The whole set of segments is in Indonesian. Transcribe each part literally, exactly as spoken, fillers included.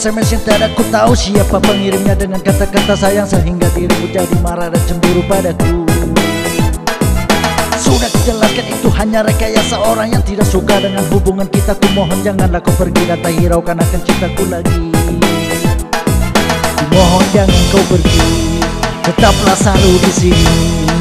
S M S yang tak ada ku tahu siapa pengirimnya dengan kata-kata sayang, sehingga dirimu jadi marah dan cemburu padaku. Sudah kujelaskan itu hanya rekayasa orang yang tidak suka dengan hubungan kita. Ku mohon janganlah kau pergi dan tak hiraukan akan cintaku lagi. Ku mohon jangan kau pergi, tetaplah selalu di sini.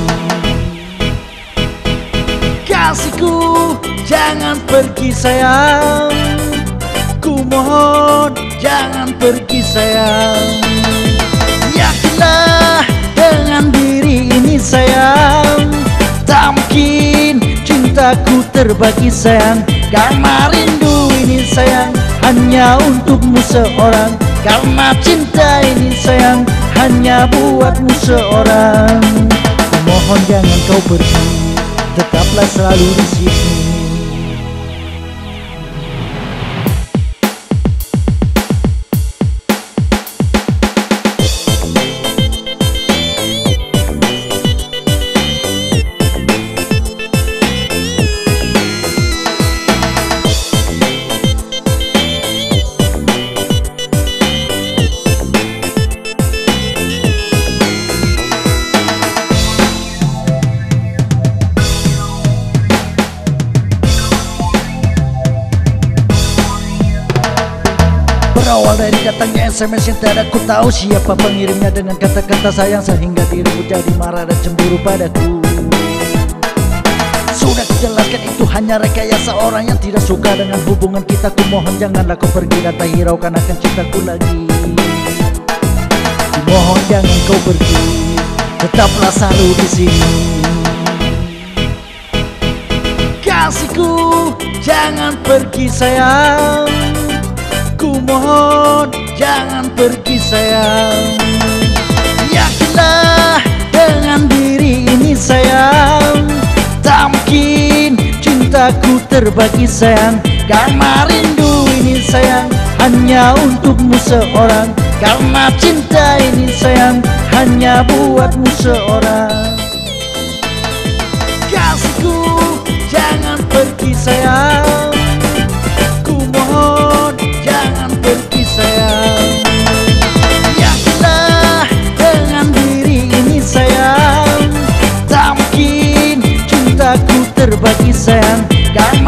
Kasihku jangan pergi sayang, ku mohon jangan pergi sayang. Yakinlah dengan diri ini sayang, tak mungkin cintaku terbagi sayang. Karena rindu ini sayang hanya untukmu seorang, karena cinta ini sayang hanya buatmu seorang. Ku mohon jangan kau pergi, tetaplah selalu di sini. Berawal dari datangnya S M S yang tak ada ku tahu siapa pengirimnya dengan kata-kata sayang, sehingga dirimu jadi marah dan cemburu padaku. Sudah kujelaskan itu hanya rekayasa orang yang tidak suka dengan hubungan kita. Ku mohon janganlah kau pergi dan tak hiraukan akan cintaku lagi. Ku mohon jangan kau pergi, tetaplah selalu di sini. Kasihku jangan pergi sayang, ku mohon jangan pergi sayang. Yakinlah dengan diri ini sayang, tak mungkin cintaku terbagi sayang. Karena rindu ini sayang hanya untukmu seorang, karena cinta ini sayang hanya buatmu seorang. Kasihku jangan pergi sayang, ku mohon jangan pergi sayang. Yakinlah dengan diri ini sayang, tak mungkin cintaku terbagi sayang. Karena